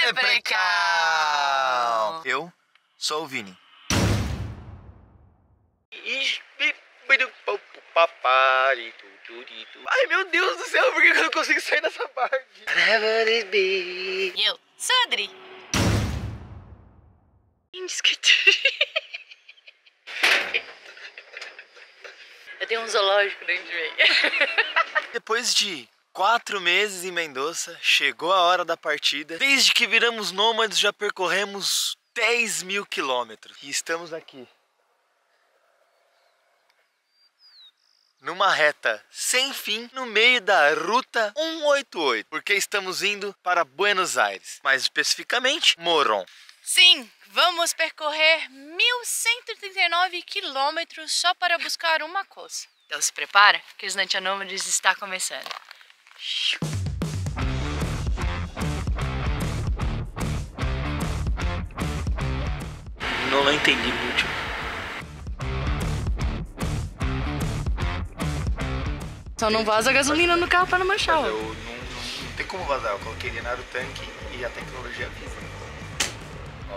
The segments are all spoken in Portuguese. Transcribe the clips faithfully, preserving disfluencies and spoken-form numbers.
Leprechaun! Eu sou o Vini. Ai, meu Deus do céu, por que eu não consigo sair dessa parte? E eu sou a Adri. Eu tenho um zoológico dentro de mim. Depois de quatro meses em Mendoza, chegou a hora da partida. Desde que viramos nômades, já percorremos dez mil quilômetros. E estamos aqui, numa reta sem fim, no meio da Ruta cento e oitenta e oito, porque estamos indo para Buenos Aires, mais especificamente, Morón. Sim, vamos percorrer mil cento e trinta e nove quilômetros só para buscar uma coisa. Então se prepara, que o Snatch Nomads está começando. Não entendi muito. Só não vaza gasolina no carro para não manchar. Eu não, não, não tem como vazar, eu coloquei ele no tanque e a tecnologia avisa. Ó.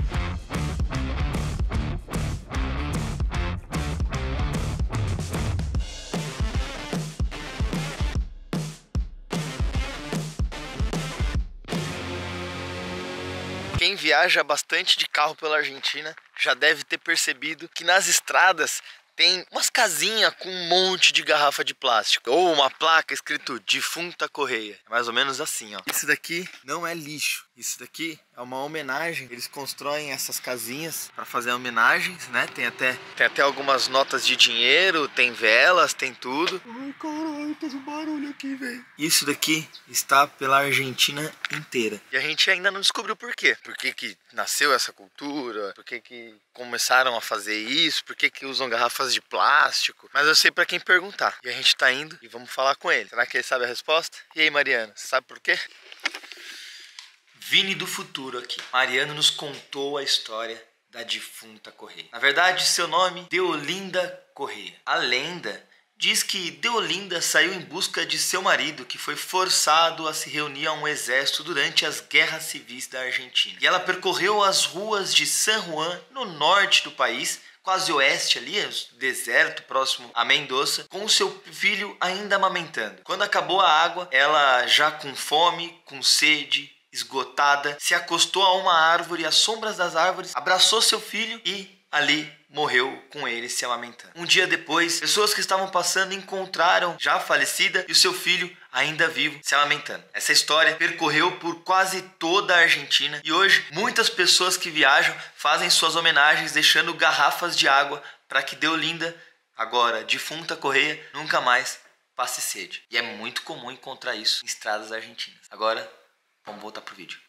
Quem viaja bastante de carro pela Argentina já deve ter percebido que nas estradas tem umas casinhas com um monte de garrafa de plástico. Ou uma placa escrito Defunta Correia. É mais ou menos assim, ó. Isso daqui não é lixo. Isso daqui é uma homenagem. Eles constroem essas casinhas para fazer homenagens, né? Tem até, tem até algumas notas de dinheiro, tem velas, tem tudo. Ai, caralho, faz um barulho aqui, velho. Isso daqui está pela Argentina inteira. E a gente ainda não descobriu por quê. Por que que nasceu essa cultura? Por que que começaram a fazer isso? Por que que usam garrafas de plástico? Mas eu sei para quem perguntar. E a gente tá indo e vamos falar com ele. Será que ele sabe a resposta? E aí, Mariana, você sabe por quê? Vini do futuro aqui. Mariano nos contou a história da defunta Correia. Na verdade, seu nome, Deolinda Correia. A lenda diz que Deolinda saiu em busca de seu marido, que foi forçado a se reunir a um exército durante as guerras civis da Argentina. E ela percorreu as ruas de San Juan, no norte do país, quase oeste ali, deserto, próximo a Mendoza, com o seu filho ainda amamentando. Quando acabou a água, ela já com fome, com sede, esgotada, se acostou a uma árvore, às sombras das árvores, abraçou seu filho e ali morreu com ele se amamentando. Um dia depois, pessoas que estavam passando encontraram já falecida e o seu filho ainda vivo se amamentando. Essa história percorreu por quase toda a Argentina e hoje muitas pessoas que viajam fazem suas homenagens deixando garrafas de água para que Deolinda, agora defunta Correia, nunca mais passe sede. E é muito comum encontrar isso em estradas argentinas. Agora, vamos voltar pro vídeo.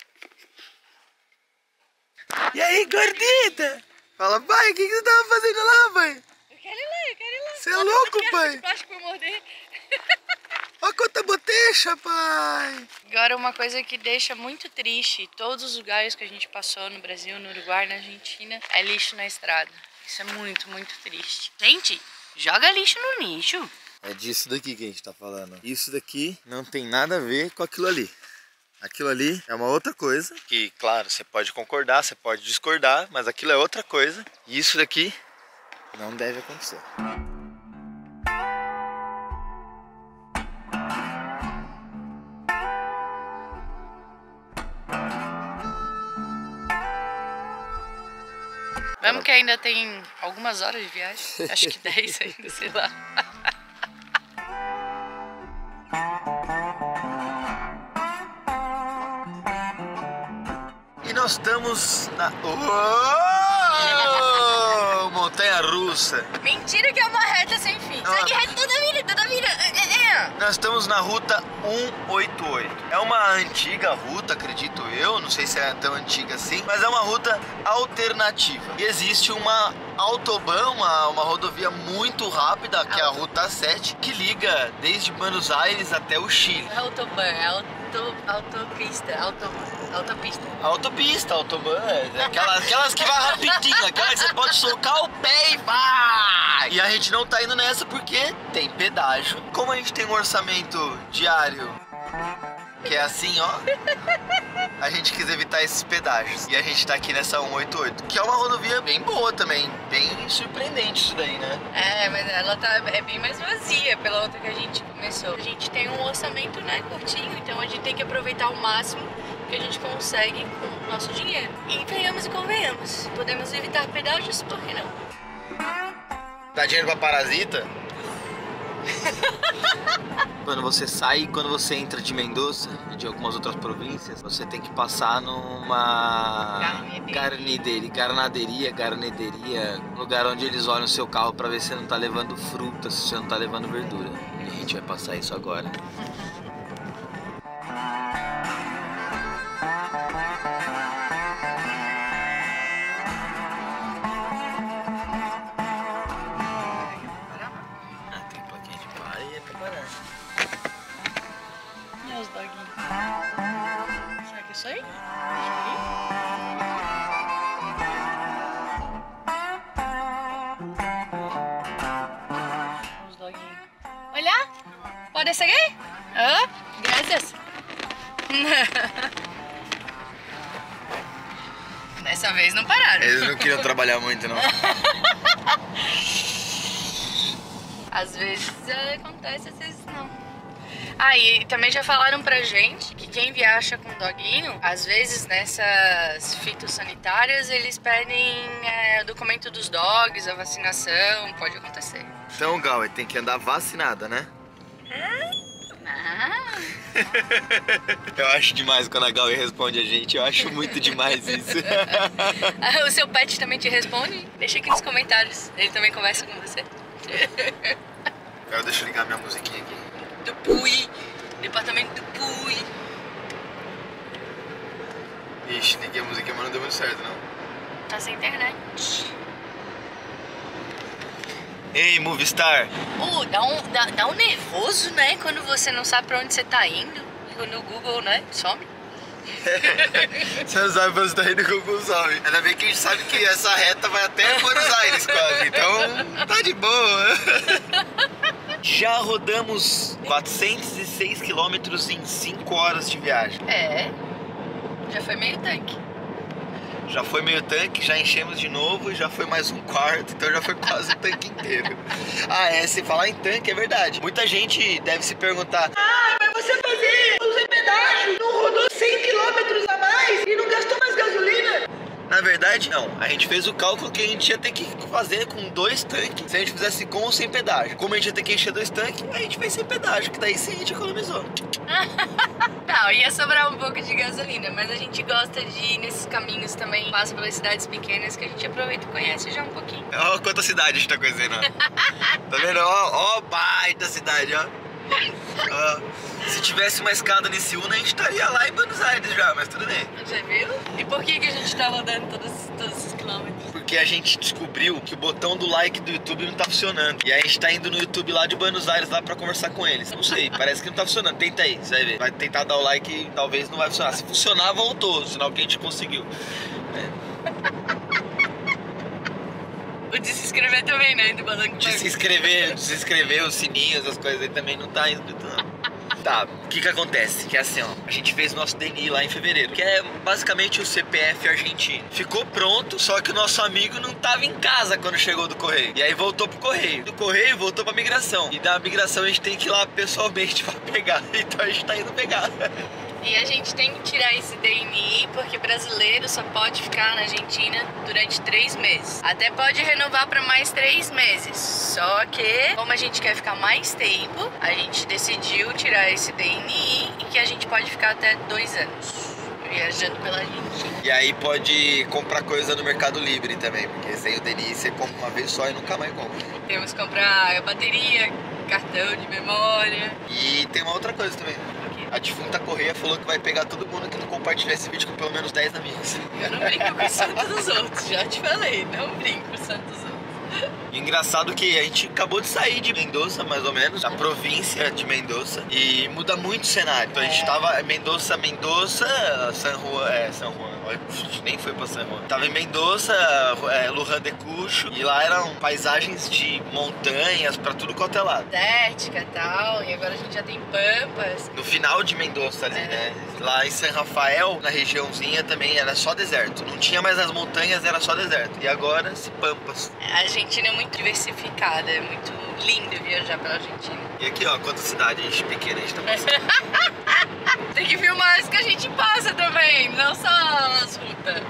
E aí, gordita? Fala, pai, o que, que você tava fazendo lá, pai? Eu quero ir lá, eu quero ir lá. Você é louco, pai? De plástico pra morder. Olha quanta botecha, pai. Agora, uma coisa que deixa muito triste, todos os lugares que a gente passou no Brasil, no Uruguai, na Argentina, é lixo na estrada. Isso é muito, muito triste. Gente, joga lixo no lixo. É disso daqui que a gente tá falando. Isso daqui não tem nada a ver com aquilo ali. Aquilo ali é uma outra coisa. Que, claro, você pode concordar, você pode discordar, mas aquilo é outra coisa. E isso daqui não deve acontecer. Vamos que ainda tem algumas horas de viagem. Acho que dez ainda, sei lá. E nós estamos na... Oh! Montanha russa. Mentira que é uma reta sem fim. Não, Segue reta toda a vida, toda a vida. É, é. Nós estamos na Ruta cento e oitenta e oito. É uma antiga ruta, acredito eu. Não sei se é tão antiga assim, mas é uma ruta alternativa. E existe uma autobahn, uma, uma rodovia muito rápida, que é a Ruta sete, que liga desde Buenos Aires até o Chile. Autobahn, é auto, autopista, auto, autopista. Autopista, autobahn, é aquelas, aquelas que vai rapidinho, aquelas que você pode socar o pé e vai! E a gente não tá indo nessa porque tem pedágio. Como a gente tem um orçamento diário que é assim, ó, a gente quis evitar esses pedágios. E a gente tá aqui nessa cento e oitenta e oito, que é uma rodovia bem boa também. Bem surpreendente isso daí, né? É, mas ela tá, é bem mais vazia pela outra que a gente começou. A gente tem um orçamento, né, curtinho, então a gente tem que aproveitar o máximo que a gente consegue com o nosso dinheiro. E venhamos e convenhamos. Podemos evitar pedágios, por que não? Dá dinheiro pra parasita? Quando você sai, quando você entra de Mendoza e de algumas outras províncias, você tem que passar numa garnederia, garnaderia, garnederia, lugar onde eles olham o seu carro pra ver se você não tá levando fruta, se você não tá levando verdura. E a gente vai passar isso agora. Olha os doguinhos. Será que é isso aí? Os doguinhos. Olha! Pode seguir? Ah, graças. Dessa vez não pararam. Eles não queriam trabalhar muito, não. Às vezes é, acontece, às vezes não. Ah, e também já falaram pra gente que quem viaja com doguinho, às vezes nessas fitossanitárias eles pedem é, o documento dos dogs, a vacinação, pode acontecer. Então, Gal, tem que andar vacinada, né? Ah. Eu acho demais quando a Gal responde a gente, eu acho muito demais isso. O seu pet também te responde? Deixa aqui nos comentários, ele também conversa com você. Eu deixa eu ligar minha musiquinha aqui. Do Pui, departamento do Pui. Ixi, liguei a musiquinha, mas não deu muito certo, não. Tá sem internet. Ei, Movistar! Uh, dá um, dá, dá um nervoso, né? Quando você não sabe pra onde você tá indo. No Google, né? Some. Você não sabe pra onde você tá indo, o Google some. Ainda bem que a gente sabe que essa reta vai até Buenos Aires quase. Então, tá de boa. Já rodamos quatrocentos e seis quilômetros em cinco horas de viagem. É, já foi meio tanque. Já foi meio tanque, já enchemos de novo e já foi mais um quarto, então já foi quase o tanque inteiro. Ah, é, se falar em tanque, é verdade. Muita gente deve se perguntar: ah, mas você fazer os pedágios, não rodou cem quilômetros a mais e não gastou mais gasolina? Na verdade, não. A gente fez o cálculo que a gente ia ter que fazer com dois tanques se a gente fizesse com ou sem pedágio. Como a gente ia ter que encher dois tanques, a gente fez sem pedágio, que daí sim a gente economizou. Não, ia sobrar um pouco de gasolina, mas a gente gosta de ir nesses caminhos também. Passa pelas cidades pequenas que a gente aproveita e conhece já um pouquinho. Ó, quanta cidade a gente tá conhecendo, ó. Tá vendo? Ó, ó, baita cidade, ó. Ó. Se tivesse uma escada nesse Uno, a gente estaria lá em Buenos Aires já, mas tudo bem. Já viu? E por que, que a gente tá rodando todos, todos esses quilômetros? Porque a gente descobriu que o botão do like do YouTube não tá funcionando. E aí a gente tá indo no YouTube lá de Buenos Aires lá pra conversar com eles. Não sei, parece que não tá funcionando. Tenta aí, você vai ver. Vai tentar dar o like e talvez não vai funcionar. Se funcionar, voltou, sinal que a gente conseguiu. É. O de se inscrever também, né? Do balanço De se inscrever, de se inscrever, os sininhos, as coisas aí também não tá inscrito, não. Tá, o que que acontece? Que é assim, ó, a gente fez nosso D N I lá em fevereiro, que é basicamente o C P F argentino. Ficou pronto, só que o nosso amigo não tava em casa quando chegou do correio. E aí voltou pro correio. Do correio voltou pra migração. E da migração a gente tem que ir lá pessoalmente pra pegar. Então a gente tá indo pegar. E a gente tem que tirar esse D N I porque brasileiro só pode ficar na Argentina durante três meses. Até pode renovar para mais três meses. Só que, como a gente quer ficar mais tempo, a gente decidiu tirar esse D N I e que a gente pode ficar até dois anos viajando pela Argentina. E aí pode comprar coisa no Mercado Livre também, porque sem o D N I você compra uma vez só e nunca mais compra. Temos que comprar bateria, cartão de memória. E tem uma outra coisa também. A defunta Correia falou que vai pegar todo mundo que não compartilhar esse vídeo com pelo menos dez amigos. Eu não brinco com o santo dos outros, já te falei, não brinco com o santo dos outros. Engraçado que a gente acabou de sair de Mendoza, mais ou menos, da província de Mendoza, e muda muito o cenário. Então a gente tava em Mendoza, Mendoza, San Juan, é, San Juan, a gente nem foi pra San Juan. Tava em Mendoza, é, Luján de Cucho, e lá eram paisagens de montanhas pra tudo quanto é lado. Desértica e tal, e agora a gente já tem pampas. No final de Mendoza ali, é. né? Lá em San Rafael, na regiãozinha também era só deserto. Não tinha mais as montanhas, era só deserto. E agora, se pampas. A Argentina é muito diversificada, é muito lindo viajar pela Argentina. E aqui, ó, quanta cidade a gente pequena a gente tá passando. Tem que filmar isso que a gente passa também, não só as rutas.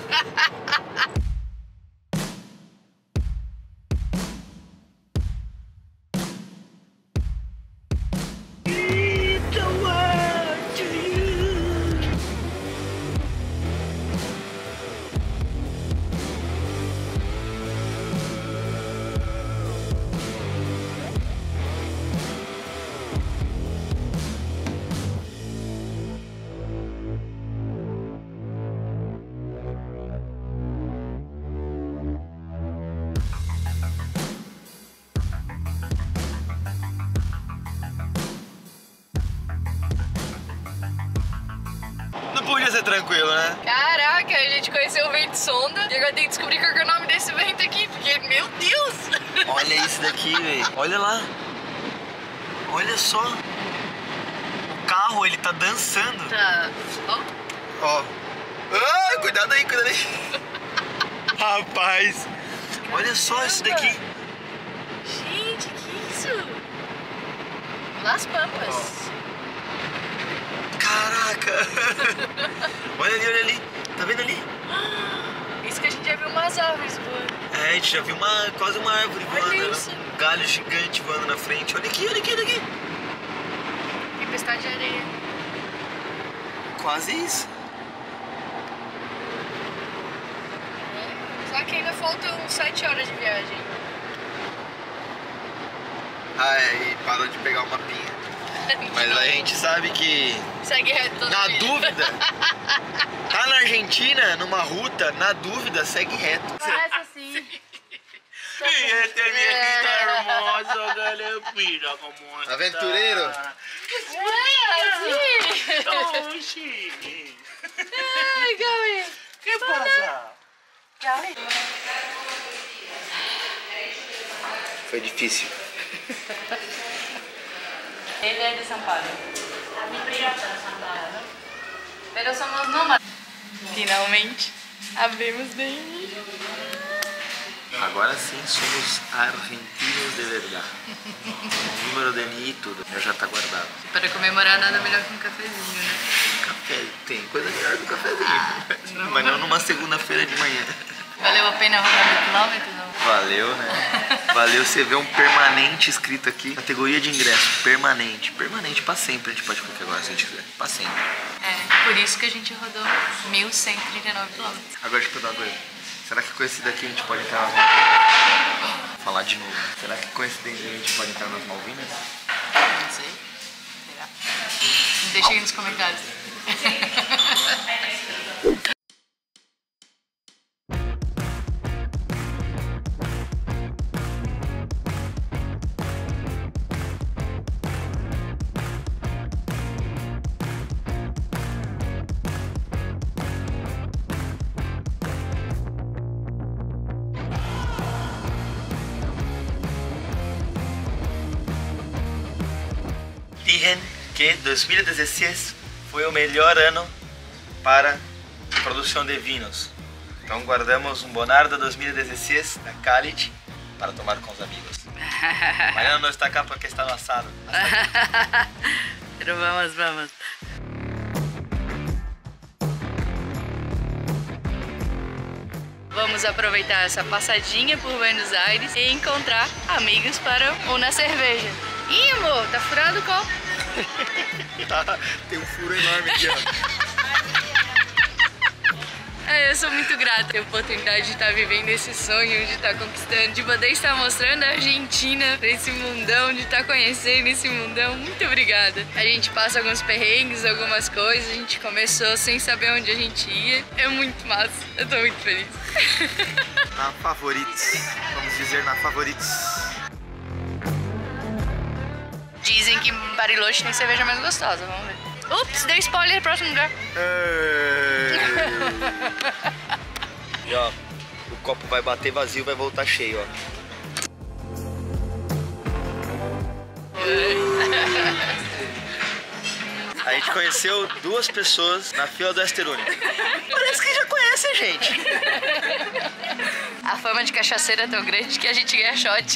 Podia ser tranquilo, né? Caraca, a gente conheceu o vento sonda e agora tem que descobrir qual é o nome desse vento aqui, porque, meu Deus! Olha isso daqui, velho. Olha lá. Olha só. O carro, ele tá dançando. Tá. Ó. Ó. Ah, cuidado aí, cuidado aí. Rapaz. Olha só isso daqui. Gente, que isso? Las Pampas. Ó. Caraca! Olha ali, olha ali. Tá vendo ali? Isso que a gente já viu umas árvores voando. É, a gente já viu uma, quase uma árvore voando. Olha isso. Um galho gigante voando na frente. Olha aqui, olha aqui, olha aqui. Tempestade de areia. Quase isso. É, só que ainda faltam sete horas de viagem. Ah, é, e parou de pegar uma pinha. Mas a gente sabe que... Segue reto toda Na vida. dúvida, tá na Argentina, numa ruta, na dúvida, segue reto. Parece assim. Y este viejito hermoso que le mira como está. Aventureiro. É, assim. Oh, sí. Ai, Gabi. ¿Qué pasa? Gabi. Foi difícil. Ele é de São Paulo. Mi prima é de São Paulo. Pero somos nómadas. Finalmente, abrimos D N I. Agora sim somos argentinos de verdade. Número D N I e tudo, já tá guardado. Para comemorar, nada melhor que um cafezinho, né? Café, tem coisa melhor do cafezinho. Não. Mas não numa segunda-feira de manhã. Valeu a pena rodar mil quilômetros? Não? Valeu, né? Valeu você ver um permanente escrito aqui. Categoria de ingresso, permanente. Permanente pra sempre, a gente pode colocar agora se a gente quiser. Pra sempre. É, por isso que a gente rodou mil cento e trinta e nove quilômetros. Agora deixa eu perguntar uma coisa. Será que com esse daqui a gente pode entrar nas Malvinas? Vou falar de novo. Será que coincidentemente a gente pode entrar nas Malvinas? Não sei. Será? Deixa aí nos comentários. Dizem que dois mil e dezesseis foi o melhor ano para produção de vinhos. Então guardamos um Bonarda dois mil e dezesseis da Cálide para tomar com os amigos. Mariana não está cá porque está no assado. Pero vamos, vamos. Vamos aproveitar essa passadinha por Buenos Aires e encontrar amigos para uma cerveja. Ih, amor, tá furado o copo. Tem um furo enorme aqui, ó. É, eu sou muito muito grata ter a oportunidade de estar vivendo esse sonho, de estar conquistando, de poder estar mostrando a Argentina pra esse mundão, de estar conhecendo esse mundão. Muito obrigada. A gente passa alguns perrengues, algumas coisas, a gente começou sem saber onde a gente ia. É muito massa, eu tô muito feliz. Na Favoritos, vamos dizer na Favoritos. Dizem que Bariloche tem cerveja mais gostosa, vamos ver. Ups, deu spoiler, próximo lugar. E ó, o copo vai bater vazio e vai voltar cheio, ó. A gente conheceu duas pessoas na fila do Esterune. Parece que já conhece a gente. A fama de cachaceira é tão grande que a gente ganha shot.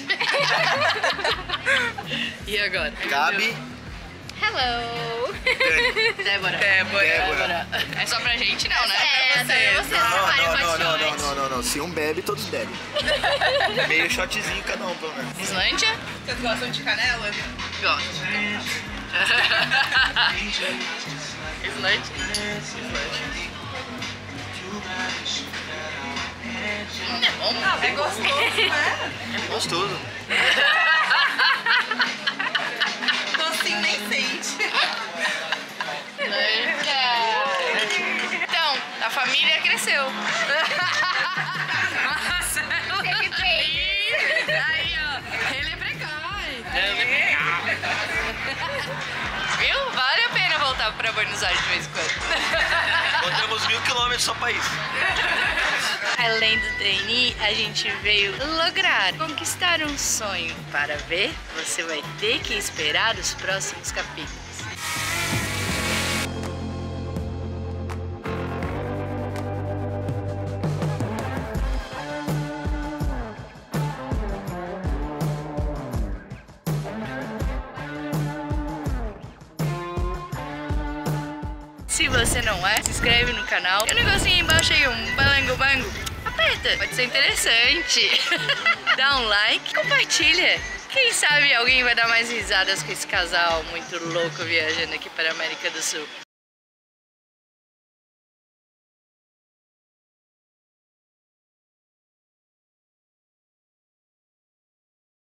E agora? Gabi. Hello! Débora. Débora. Débora. É só pra gente não, né? É, pra você. você. Não, não, não, não, não, não, não, não, não. Se um bebe, todos bebem. Meio shotzinho cada um, pelo menos. Islândia? Vocês gostam de canela? Gosto. Islândia? Islândia. Hum, é bom? Ah, é gostoso, né? É gostoso. Docinho nem sente. Então, a família cresceu. Marcelo. Teve três. Aí, ó. Ele é precoce. Viu? Vale a pena voltar pra Buenos Aires de vez em quando. Rodamos mil quilômetros só pra isso. Além do trainee, a gente veio lograr conquistar um sonho. Para ver, você vai ter que esperar os próximos capítulos. Se você não é, se inscreve no canal. Tem um negocinho aí embaixo aí, um balango-bango. Aperta, pode ser interessante. Dá um like, compartilha. Quem sabe alguém vai dar mais risadas com esse casal muito louco viajando aqui para a América do Sul.